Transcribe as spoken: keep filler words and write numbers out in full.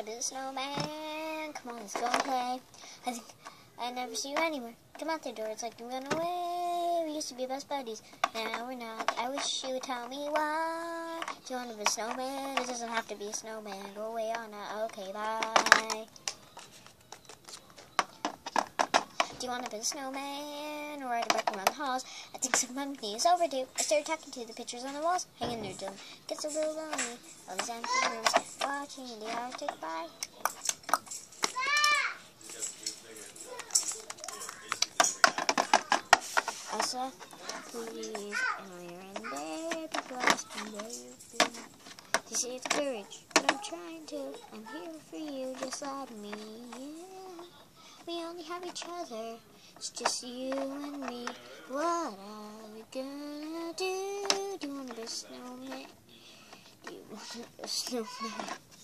be the snowman? Come on, let's go and play. I think I never see you anywhere. Come out the door. It's like you went away. We used to be best buddies. Now we're not. I wish you would tell me why. Do you want to be a snowman? It doesn't have to be a snowman. Go away on that. Okay, bye. Do you want to be a snowman or ride a bike around the halls? I think some company is overdue. I started talking to the pictures on the walls, hanging there till gets a little lonely. All these empty rooms, watching the hours tick by. Elsa, please, and we're in there. People asking where you've been. You see, it's courage, but I'm trying to. I'm here for you, just like me. Yeah. We only have each other. It's just you and me. What are we gonna do? Do you want to be a snowman? Do you want to be a snowman?